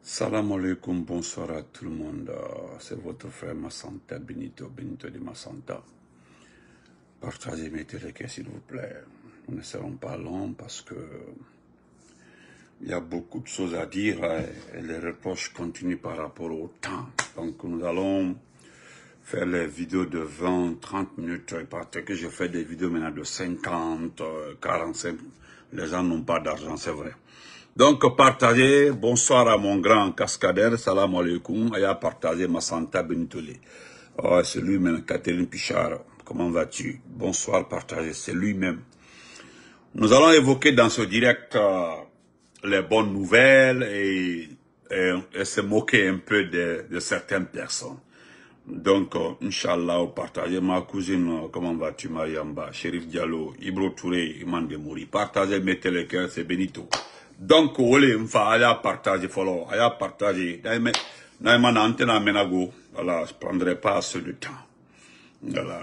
Salam alaikum, bonsoir à tout le monde. C'est votre frère Massanta Benito de Massanta. Partagez, mettez les cœurs s'il vous plaît. Nous ne serons pas longs parce que il y a beaucoup de choses à dire et les reproches continuent par rapport au temps. Donc nous allons faire les vidéos de 20, 30 minutes. Parce que je fais des vidéos maintenant de 50, 45. Les gens n'ont pas d'argent, c'est vrai. Donc, partagez. Bonsoir à mon grand cascadeur. Salam alaikum. Et à partager Massanta Benitole. Oh, c'est lui-même, Catherine Pichard. Comment vas-tu? Bonsoir, partagez. C'est lui-même. Nous allons évoquer dans ce direct les bonnes nouvelles et se moquer un peu de certaines personnes. Donc, Inch'Allah, partagez ma cousine, comment vas-tu, Mariamba, Chérif Diallo, Ibro Touré, Iman Demouri. Partagez, mettez les cœurs, c'est Benito. Donc, allez partager, follow, partager. Naïman antena menago. Voilà, je prendrai pas assez de temps. Voilà.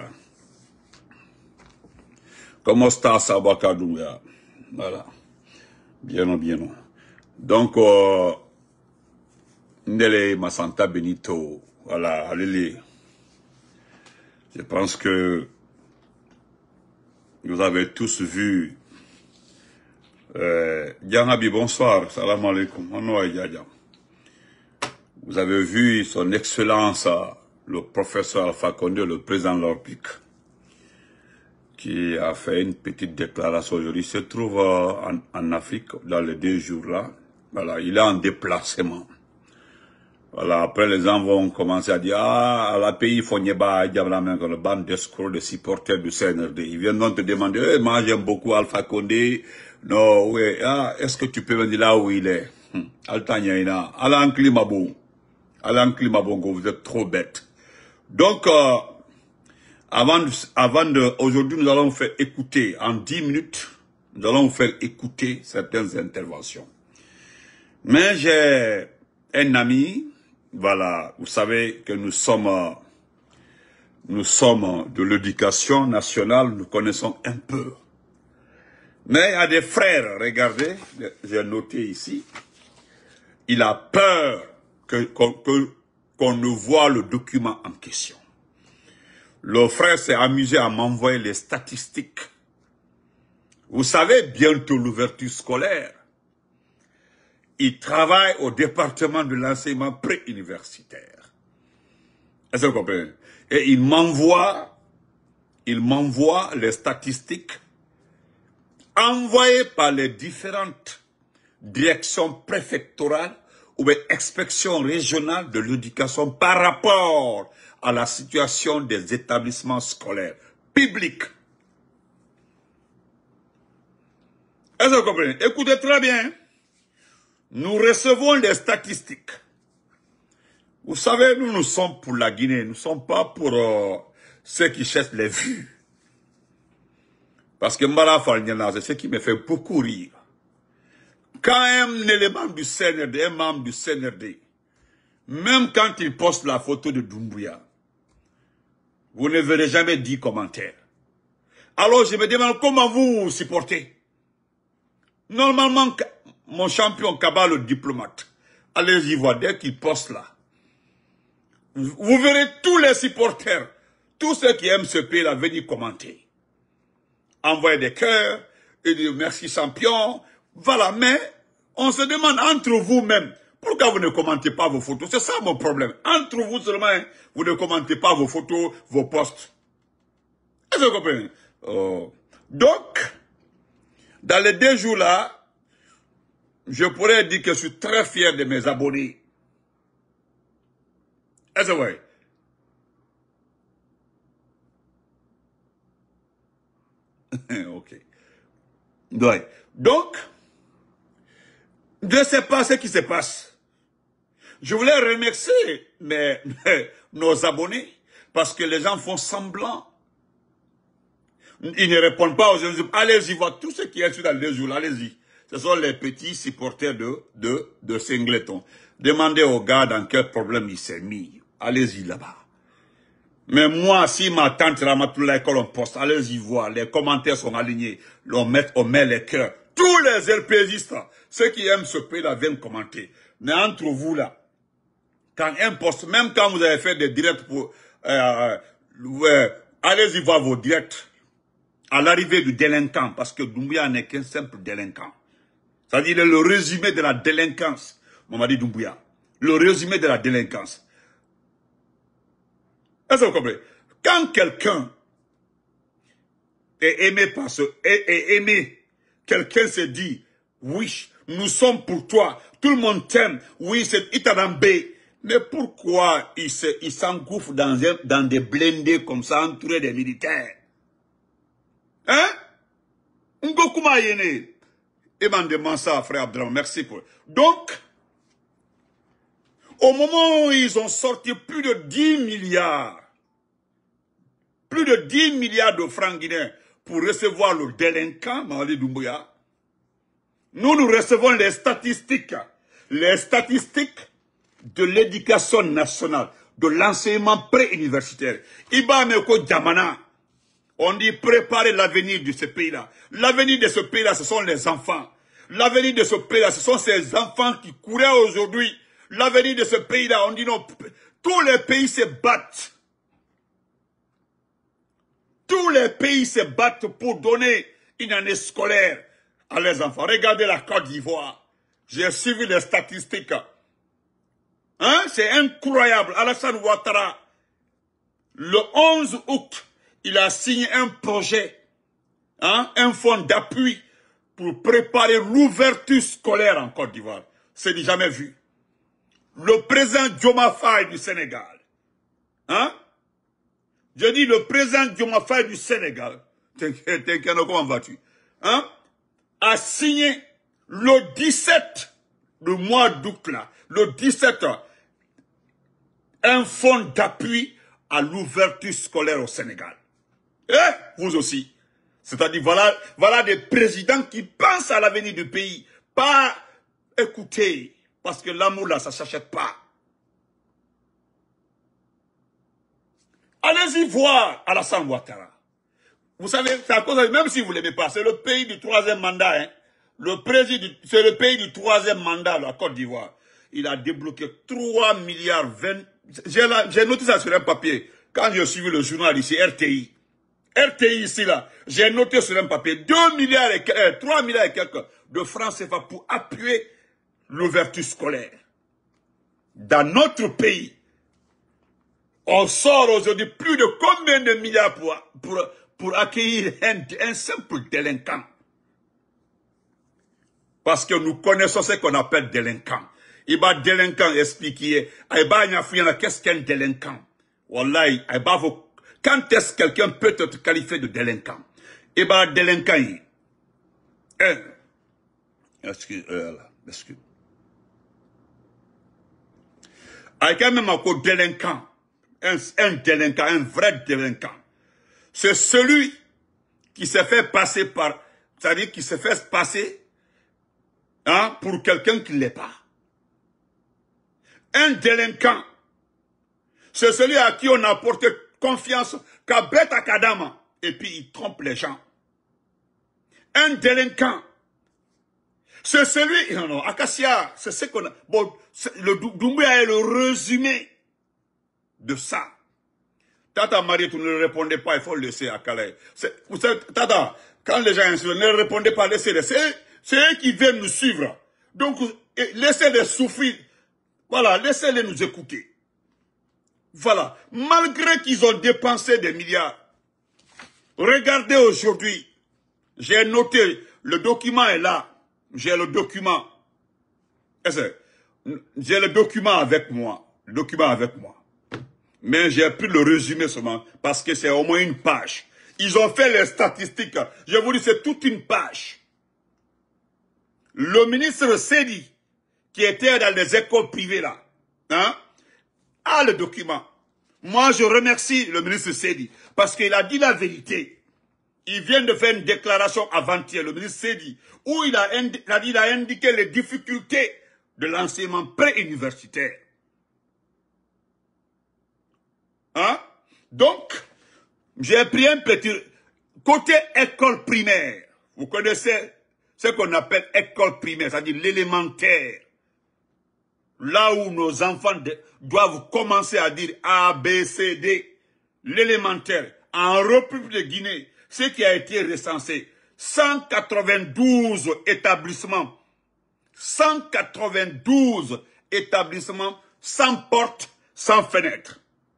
Comment está Sabakadouya? Voilà. Bien, bien. Donc, Ndele Massanta Benito. Voilà, allez. Je pense que vous avez tous vu. Djanabi, bonsoir. Salam alaikum. Vous avez vu son excellence, le professeur Alpha Condé, le président de la République, qui a fait une petite déclaration aujourd'hui. Il se trouve en Afrique dans les 2 jours là. Voilà, il est en déplacement. Voilà, après les gens vont commencer à dire, ah, la pays Fonyeba, le bande d'escrocs, de supporters du CNRD. Ils viennent donc te demander, moi j'aime beaucoup Alpha Condé. Non, ouais, ah, est-ce que tu peux me dire là où il est? Altagnaïna, Alain Klimabon. Alain Klimabongo, vous êtes trop bête. Donc, aujourd'hui, nous allons vous faire écouter, en 10 minutes, nous allons vous faire écouter certaines interventions. Mais j'ai un ami, voilà, vous savez que nous sommes de l'éducation nationale, nous connaissons un peu. Mais il y a des frères, regardez, j'ai noté ici, il a peur qu'on ne voit le document en question. Le frère s'est amusé à m'envoyer les statistiques. Vous savez, bientôt l'ouverture scolaire. Il travaille au département de l'enseignement pré-universitaire. Est-ce que vous comprenez? Et il m'envoie les statistiques envoyées par les différentes directions préfectorales ou inspection régionale de l'éducation par rapport à la situation des établissements scolaires publics. Est-ce que vous comprenez? Écoutez très bien. Nous recevons les statistiques. Vous savez, nous sommes pour la Guinée. Nous ne sommes pas pour ceux qui cherchent les vues. Parce que Mbara Falniana, c'est ce qui me fait beaucoup rire. Quand un élément du CNRD, un membre du CNRD, même quand il poste la photo de Doumbouya, vous ne verrez jamais 10 commentaires. Alors je me demande comment vous supportez. Normalement, mon champion Kaba, le diplomate, allez-y voir, dès qu'il poste là, vous verrez tous les supporters, tous ceux qui aiment ce pays-là, venir commenter. Envoyer des cœurs, et dire merci champion, voilà, mais on se demande entre vous-même, pourquoi vous ne commentez pas vos photos? C'est ça mon problème. Entre vous seulement, vous ne commentez pas vos photos, vos posts. Est-ce que vous comprenez? Donc, dans les 2 jours-là, je pourrais dire que je suis très fier de mes abonnés. Est-ce que vous voyez? Ok. Donc, je ne sais pas ce qui se passe. Je voulais remercier nos abonnés parce que les gens font semblant. Ils ne répondent pas aux gens. Allez-y voir tout ce qui est dans les 2 jours. Allez-y. Ce sont les petits supporters de Singleton. Demandez au gars dans quel problème il s'est mis. Allez-y là-bas. Mais moi, si ma tante Ramatoulaye Kolon poste, allez-y voir. Les commentaires sont alignés. On met les cœurs. Tous les RPGistes, Ceux qui aiment ce pays-là viennent commenter. Mais entre vous, là, quand un poste, même quand vous avez fait des directs pour... allez-y voir vos directs à l'arrivée du délinquant, parce que Doumbouya n'est qu'un simple délinquant. C'est-à-dire le résumé de la délinquance, Mamadi Doumbouya. Le résumé de la délinquance. Est-ce que vous comprenez? Quand quelqu'un est aimé par quelqu'un se dit, oui, nous sommes pour toi, tout le monde t'aime, oui, c'est Itanambé. Mais pourquoi il s'engouffre dans des blindés comme ça, entouré des militaires? Hein? Ngokuma Yene. Et m'en demande ça, frère Abdelhamid. Merci pour. Donc, au moment où ils ont sorti plus de 10 milliards, de francs guinéens pour recevoir le délinquant, Mamadi Doumbouya, nous recevons les statistiques de l'éducation nationale, de l'enseignement pré-universitaire. Iba Meko Djamana, on dit préparer l'avenir de ce pays-là. L'avenir de ce pays-là, ce sont les enfants. L'avenir de ce pays-là, ce sont ces enfants qui couraient aujourd'hui. L'avenir de ce pays-là, on dit non, tous les pays se battent. Tous les pays se battent pour donner une année scolaire à les enfants. Regardez la Côte d'Ivoire. J'ai suivi les statistiques. Hein? C'est incroyable. Alassane Ouattara, le 11 août, il a signé un projet, hein, un fonds d'appui pour préparer l'ouverture scolaire en Côte d'Ivoire. C'est du jamais vu. Le président Diomaye Faye du Sénégal, hein? Je dis le président Diomaye Faye du Sénégal, comment vas-tu? Hein? A signé le 17 du mois d'août là, le 17, un fonds d'appui à l'ouverture scolaire au Sénégal. Et vous aussi. C'est-à-dire, voilà des présidents qui pensent à l'avenir du pays. Pas écouter, parce que l'amour là, ça ne s'achète pas. Allez-y voir Alassane Ouattara. Vous savez, c'est à cause, même si vous ne l'aimez pas, c'est le pays du troisième mandat. Hein. C'est le pays du troisième mandat, la Côte d'Ivoire. Il a débloqué 3 milliards 20. J'ai noté ça sur un papier. Quand j'ai suivi le journal ici, RTI. RTI ici, là, j'ai noté sur un papier 2 milliards et 3 milliards et quelques de francs CFA pour appuyer l'ouverture scolaire. Dans notre pays, on sort aujourd'hui plus de combien de milliards pour accueillir un simple délinquant. Parce que nous connaissons ce qu'on appelle délinquant. Il va délinquant expliquer, qu'est-ce qu'un délinquant? Wallahi, quand est-ce que quelqu'un peut te qualifier de délinquant? Il va délinquant. Excuse. Avec un même encore délinquant, un délinquant, un vrai délinquant, c'est celui qui se fait passer par, c'est-à-dire qui se fait passer, hein, pour quelqu'un qui ne l'est pas. Un délinquant, c'est celui à qui on a porté confiance qu'à Beta Kadama, et puis il trompe les gens. Un délinquant, c'est celui, non, Acacia, c'est ce qu'on a, bon, le Doumbouya est le résumé de ça. Tata Marie, tu ne le répondais pas, il faut le laisser à Calais. Vous savez, Tata, quand les gens insultent, ne répondez pas, laissez-les. C'est eux qui viennent nous suivre. Donc, laissez-les souffrir. Voilà, laissez-les nous écouter. Voilà. Malgré qu'ils ont dépensé des milliards. Regardez aujourd'hui. J'ai noté, le document est là. J'ai le document. J'ai le document avec moi. Le document avec moi. Mais j'ai pris le résumé seulement parce que c'est au moins une page. Ils ont fait les statistiques. Je vous dis, c'est toute une page. Le ministre Sedi, qui était dans les écoles privées là, hein, a le document. Moi, je remercie le ministre Sedi parce qu'il a dit la vérité. Il vient de faire une déclaration avant-hier, le ministre Sedi, où il a indiqué les difficultés de l'enseignement pré-universitaire. Hein? Donc, j'ai pris un petit... Côté école primaire, vous connaissez ce qu'on appelle école primaire, c'est-à-dire l'élémentaire. Là où nos enfants doivent commencer à dire A, B, C, D, l'élémentaire. En République de Guinée, ce qui a été recensé, 192 établissements, 192 établissements sans porte, sans fenêtre.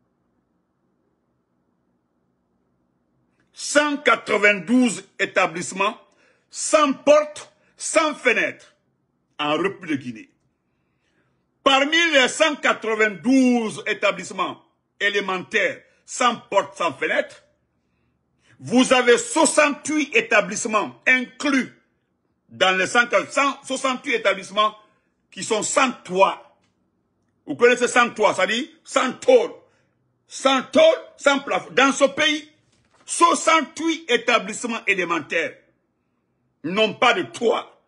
192 établissements sans porte, sans fenêtre en République de Guinée. Parmi les 192 établissements élémentaires sans porte, sans fenêtre, vous avez 68 établissements inclus dans les 168 établissements qui sont sans toit. Vous connaissez sans toit, ça dit sans tôle. Sans tôle, sans plafond. Dans ce pays, 68 établissements élémentaires n'ont pas de toit.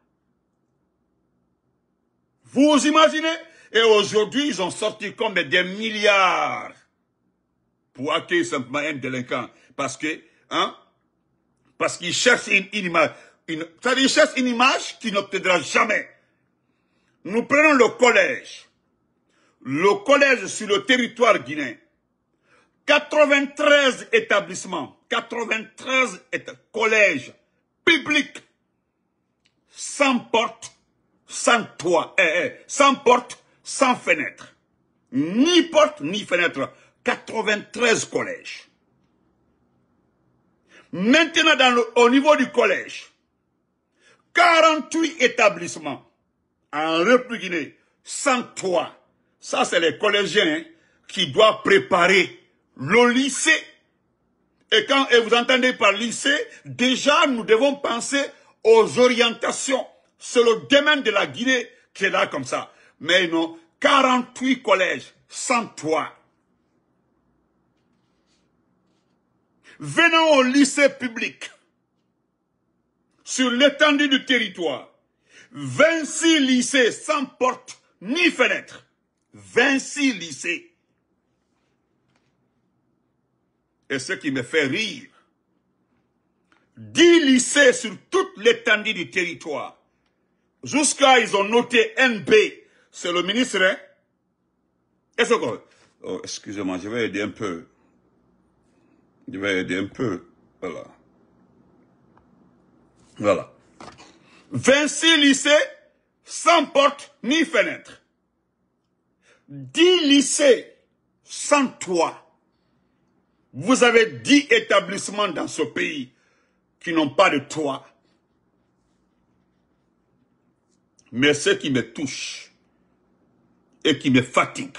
Vous imaginez? Et aujourd'hui, ils ont sorti comme des milliards pour accueillir simplement un délinquant. Parce qu'ils cherchent une image. C'est-à-dire qu'ils cherchent une image qui n'obtiendra jamais. Nous prenons le collège. Le collège sur le territoire guinéen. 93 établissements. 93 collèges publics. Sans porte, sans toit. Sans porte, sans fenêtre. Ni porte, ni fenêtre. 93 collèges. Maintenant, au niveau du collège, 48 établissements en République Guinée, sans toit. Ça, c'est les collégiens qui doivent préparer le lycée. Et quand vous entendez par lycée, déjà, nous devons penser aux orientations. C'est le domaine de la Guinée qui est là comme ça. Mais non, 48 collèges sans toit. Venons au lycée public. Sur l'étendue du territoire. 26 lycées sans porte ni fenêtre. 26 lycées. Et ce qui me fait rire, 10 lycées sur toute l'étendue du territoire. Jusqu'à, ils ont noté NB. C'est le ministre, hein? Est-ce que... Oh, excusez-moi, je vais aider un peu. Je vais aider un peu. Voilà. Voilà. 26 lycées sans porte ni fenêtre. 10 lycées sans toit. Vous avez 10 établissements dans ce pays qui n'ont pas de toit. Mais ce qui me touche et qui me fatigue,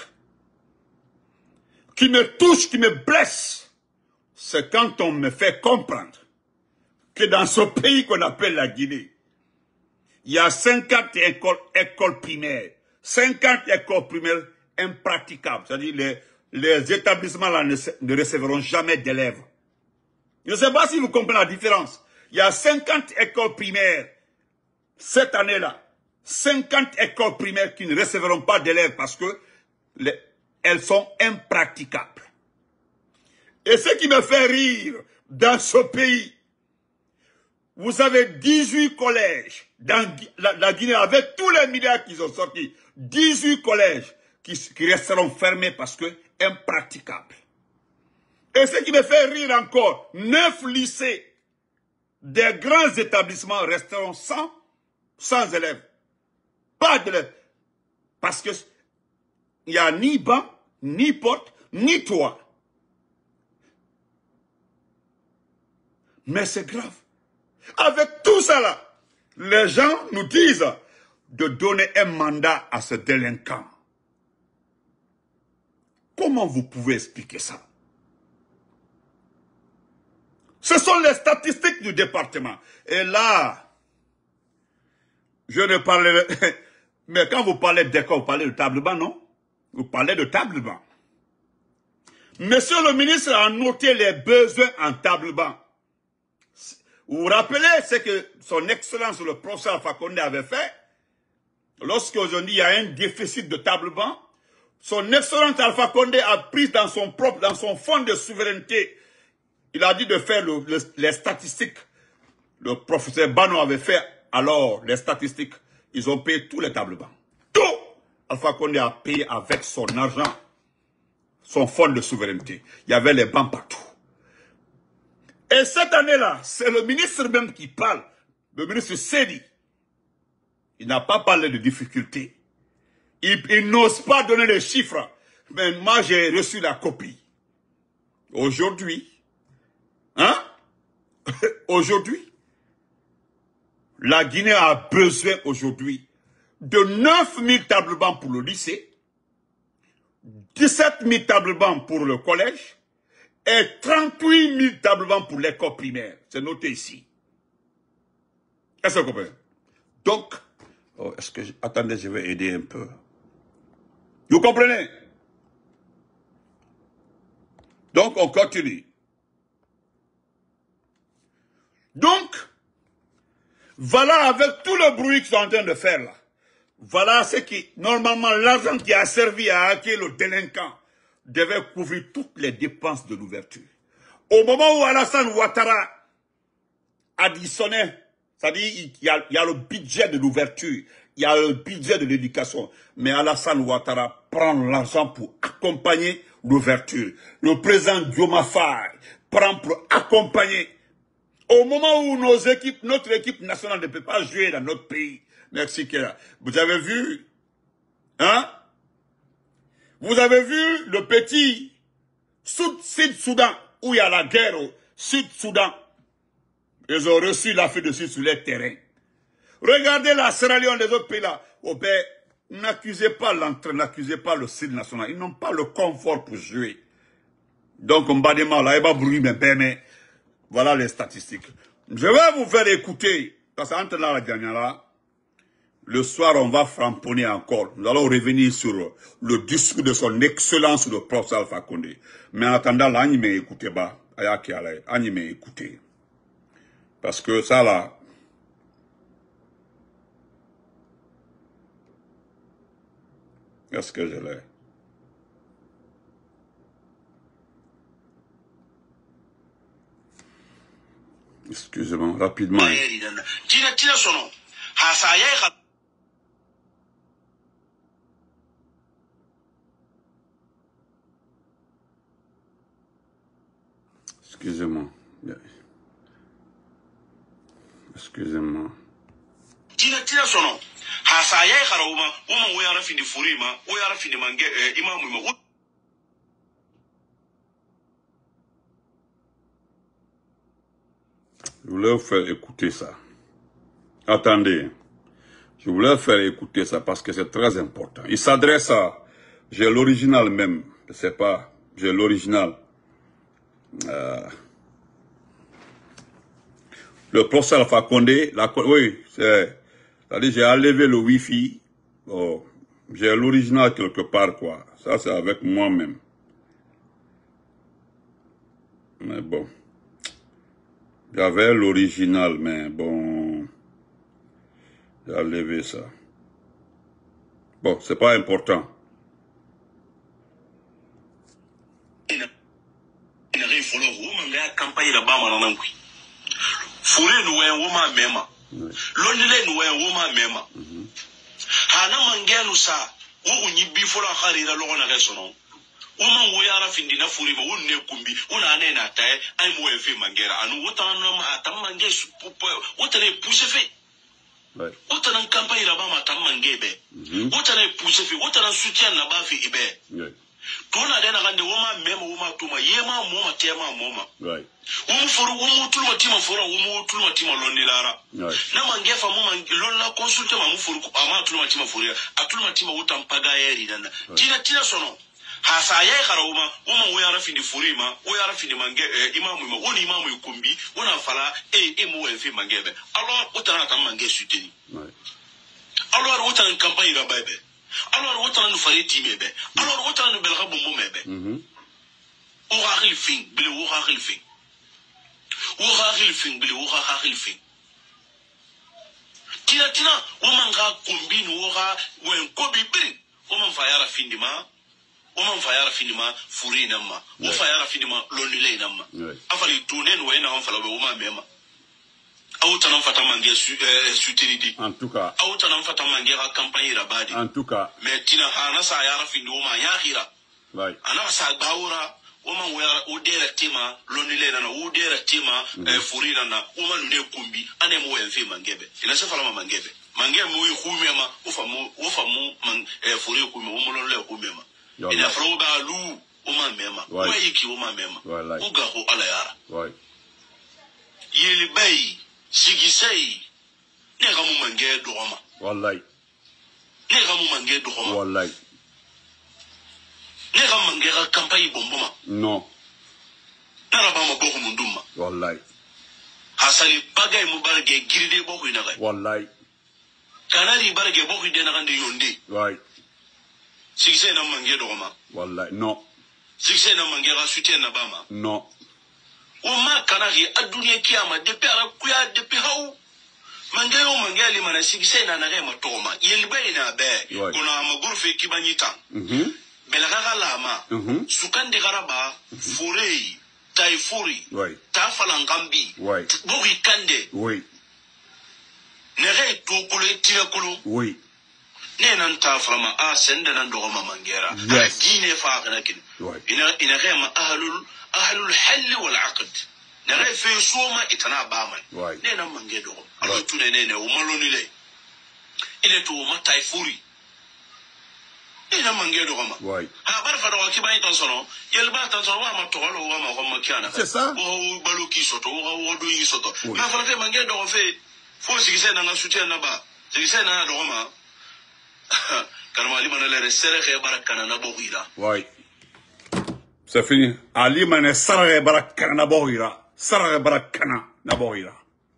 qui me touche, qui me blesse, c'est quand on me fait comprendre que dans ce pays qu'on appelle la Guinée, il y a 50 écoles primaires. 50 écoles primaires impraticables. C'est-à-dire les établissements là ne recevront jamais d'élèves. Je ne sais pas si vous comprenez la différence. Il y a 50 écoles primaires cette année-là. 50 écoles primaires qui ne recevront pas d'élèves parce que elles sont impraticables. Et ce qui me fait rire dans ce pays, vous avez 18 collèges dans la Guinée avec tous les milliards qu'ils ont sortis. 18 collèges qui resteront fermés parce que impraticables. Et ce qui me fait rire encore, 9 lycées des grands établissements resteront sans élèves. Pas d'élèves. Parce que il n'y a ni banc, ni porte, ni toit. Mais c'est grave. Avec tout ça là, les gens nous disent de donner un mandat à ce délinquant. Comment vous pouvez expliquer ça? Ce sont les statistiques du département. Et là, je ne parlerai... Mais quand vous parlez d'école, vous parlez de table-banc, non? Vous parlez de table-banc. Monsieur le ministre a noté les besoins en table-banc. Vous vous rappelez ce que son Excellence, le professeur Alpha Condé avait fait? Lorsqu'aujourd'hui il y a un déficit de table-banc, son Excellence Alpha Condé a pris dans son fonds de souveraineté, il a dit de faire les statistiques. Le professeur Bano avait fait alors les statistiques, ils ont payé tous les tables bancs. Tout Alpha Condé a payé avec son argent, son fonds de souveraineté. Il y avait les banques partout. Et cette année-là, c'est le ministre même qui parle, le ministre Sedi. Il n'a pas parlé de difficultés. Il n'ose pas donner les chiffres. Mais moi, j'ai reçu la copie. Aujourd'hui, hein? Aujourd'hui, la Guinée a besoin aujourd'hui de 9000 tables bancs pour le lycée, 17 000 tables bancs pour le collège et 38 000 tables bancs pour l'école primaire. C'est noté ici. Est-ce que vous comprenez? Donc, attendez, je vais aider un peu. Vous comprenez? Donc, on continue. Donc, voilà avec tout le bruit qu'ils sont en train de faire là. Voilà ce qui, normalement, l'argent qui a servi à hacker le délinquant devait couvrir toutes les dépenses de l'ouverture. Au moment où Alassane Ouattara additionnait, c'est-à-dire il y a le budget de l'ouverture, il y a le budget de l'éducation, mais Alassane Ouattara prend l'argent pour accompagner l'ouverture. Le président Diomaye Faye prend pour accompagner. Au moment où notre équipe nationale ne peut pas jouer dans notre pays, merci Kéla. Vous avez vu, hein? Vous avez vu le petit Sud-Soudan, où il y a la guerre au Sud-Soudan. Ils ont reçu l'Afrique du Sud sur les terrains. Regardez la Sierra Leone des autres pays là. Oh ben, n'accusez pas l'entrée, n'accusez pas le Sud national. Ils n'ont pas le confort pour jouer. Donc, on va demander là, mais voilà les statistiques. Je vais vous faire écouter, parce qu'entre là, la dernière là, le soir, on va framponner encore. Nous allons revenir sur le discours de son excellence, le professeur Alpha Condé. Mais en attendant, là, on écoutez, on écoutez. Parce que ça, là, est-ce que je l'ai? Excusez-moi, rapidement. Excusez-moi. Excusez-moi. Je voulais vous faire écouter ça. Attendez. Je voulais faire écouter ça parce que c'est très important. Il s'adresse à... J'ai l'original même. Je ne sais pas. J'ai l'original. Le professeur Alpha Condé, oui, c'est-à-dire j'ai enlevé le Wi-Fi. Oh, j'ai l'original quelque part, quoi. Ça, c'est avec moi-même. Mais bon. J'avais l'original, mais bon. J'ai enlevé ça. Bon, c'est pas important. Fure nuwe woma mema. Lonile nuwe woma mema. Hana mangenu sa. Wo nyi bifo la kharira logo na resono. Uma wo yara findina fure ma wonne kumbi. Una ane na tae ai mo efe mangera. Anu wotana no ma tamange su wotane pousse fe. Wotana campagne la ba ma tamange be. Wotane pousse fe, wotana soutien na ba fi ibe. Tona dena gande woma mema woma tuma yema moma tema moma. Right. Wumu tulma tima fora wumu tulma tima lonni lara. Na mangefa muma lonna consulte ma mufuru ama tulma tima foria atulma tima wutam pagayeri dana. Tina sono. Hasa yai khara wuma wo yara findi furima wo yara findi mange imamu ima woni imamu ikumbi wona fala mo efi mangebe. Alors utana tam mange suteni. Right. Alors utana campagne ra babe. Alors utana nu fari timebe. Alors utana nu belga bombo mebe. O rakhil fin bile wo rakhil fin. Wohahil fin bili wohahil fin. Tina woman ga kombini woha wen kobi biri woman fayara findima furi namma wo fayara findima lonile namma afali tunen wena on fala woman mema Aoutanam fata mangue soutenidi. En tout cas. Aoutanam fata mangue la campagne rabadi. En tout cas. Mais tina hana sa yara findi oma yahira. Ouais. Ana sa baura oma wera udera tema lonile na udera tema furira na oma nude kumbi ane mo enfe mangebe. Ina se fala mangebe. Mangebe mo ykhumema ufamu furi kumema mo lonile kumema. Ina froba lu oma mema. Wa yiki oma mema. Uga ho ala yara. Ouais. Yeli bay sigisei nega mu mange dogoma wallahi nega mu mange dogoma wallahi nega mange ga campagne bomboma non nara ba ma boko munduma wallahi hasali bagay mu barge giride boko inaga wallahi kanari barge boko de na gande yonde ouais sigisei na mange dogoma wallahi non sigisei na mange ga soutien na bama non Oma kanari adunia kiyama depuis arakuya depuis hau mangayo mangali mana sigise na nare matoma yelbe ina be kuna magurfe kibanyita belagaga lama sukande garaba furei taifuri tafalangambi bogi kande nere to kule tira kulu ne nan ta frama a sende nan do ma mangera gine fa kana kin ina ga ahlul hal wal aqd nare fi suma itana baman ne nan mange do alo tune ne o maloni le ile to ma taifuri ina mange do ma ha bar fa do ki ba itan sono yel ba tan sono wa ma to lo wa ma ko ma kiana c'est ça o balu ki soto o do yi soto ma fa te mange do fe fo sigise na soutien na ba sigise na do ma ouais. C'est fini. Ali mane sarare barakana na bohira. Sarare barakana na bohira.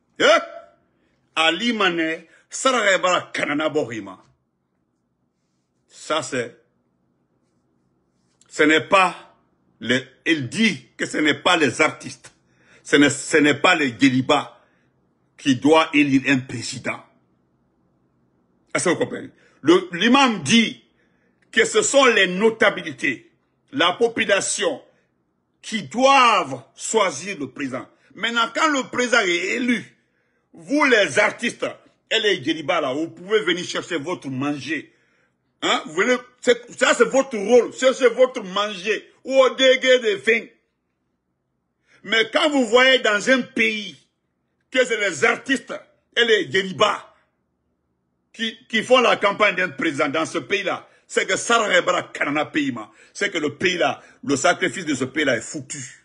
Ali mane sarare barakana na bohima. Ça c'est. Ce n'est pas les. Il dit que ce n'est pas les artistes. Ce n'est pas les guélibas qui doivent élire un président. Est-ce que vous comprenez? L'imam dit que ce sont les notabilités, la population qui doivent choisir le président. Maintenant, quand le président est élu, vous les artistes et les djellibas là, vous pouvez venir chercher votre manger. Hein? Vous venez, ça c'est votre rôle, chercher votre manger ou au dégué de faim. Mais quand vous voyez dans un pays que c'est les artistes et les djellibas qui font la campagne d'un président dans ce pays-là, c'est que Sarrebra Kanana Pays-ma, c'est que le pays-là, le sacrifice de ce pays-là est foutu.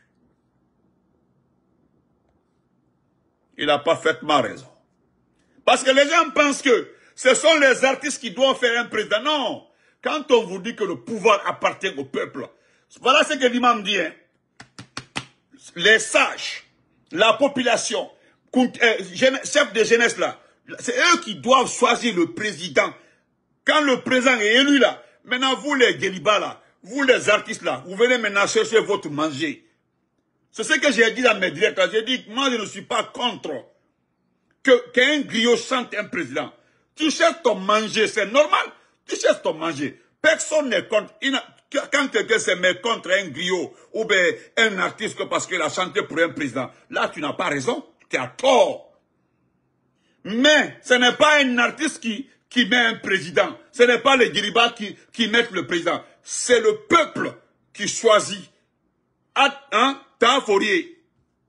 Il n'a parfaitement raison. Parce que les gens pensent que ce sont les artistes qui doivent faire un président. Non. Quand on vous dit que le pouvoir appartient au peuple, voilà ce que l'imam dit. Hein. Les sages, la population, chef de jeunesse là, c'est eux qui doivent choisir le président. Quand le président est élu là, maintenant vous les guélibas là, vous les artistes là, vous venez maintenant chercher votre manger. C'est ce que j'ai dit dans mes directs. J'ai dit, moi je ne suis pas contre qu'un griot chante un président. Tu cherches ton manger, c'est normal. Tu cherches ton manger. Personne n'est contre. Quand quelqu'un se met contre un griot ou bien un artiste parce qu'il a chanté pour un président, là tu n'as pas raison. Tu as tort. Mais ce n'est pas un artiste qui met un président. Ce n'est pas les guéribas qui mettent le président. C'est le peuple qui choisit. Hein? T'as fourier.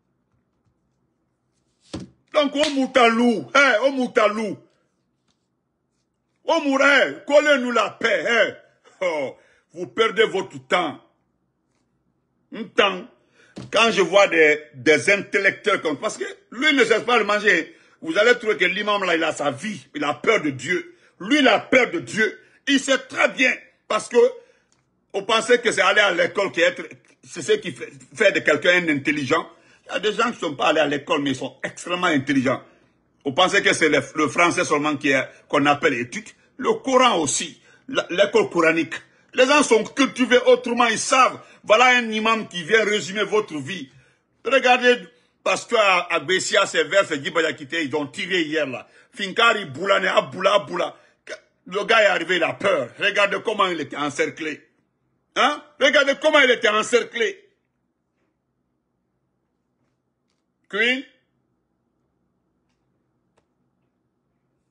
Donc, on moutalou. On moutalou. On mourait. Collez-nous la paix. Oh, vous perdez votre temps. Un temps. Quand je vois des intellectuels comme... Parce que lui ne cesse pas de manger. Vous allez trouver que l'imam là, il a sa vie. Il a peur de Dieu. Lui, il a peur de Dieu. Il sait très bien. Parce que on pensait que c'est aller à l'école qui est... C'est ce qui fait de quelqu'un un intelligent. Il y a des gens qui ne sont pas allés à l'école, mais ils sont extrêmement intelligents. On pensait que c'est le français seulement qu'on appelle étude. Le Coran aussi. L'école coranique. Les gens sont cultivés autrement. Ils savent. Voilà un imam qui vient résumer votre vie. Regardez... Parce qu'à Bessia, ces vers, ces Djibayakité, ils ont tiré hier là. Finkari, Boulane, Aboula. Le gars est arrivé, il a peur. Regardez comment il était encerclé. Hein? Regardez comment il était encerclé. Puis,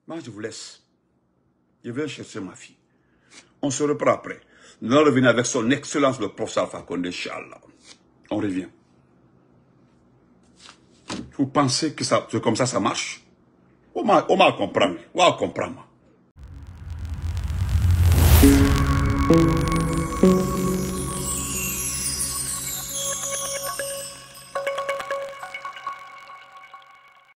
Moi, je vous laisse. Je vais chercher ma fille. On se reprend après. Nous allons revenir avec son excellence, le professeur Alpha Condé, Inch'Allah. On revient. Vous pensez que c'est comme ça marche? On m'a compris. On va comprendre.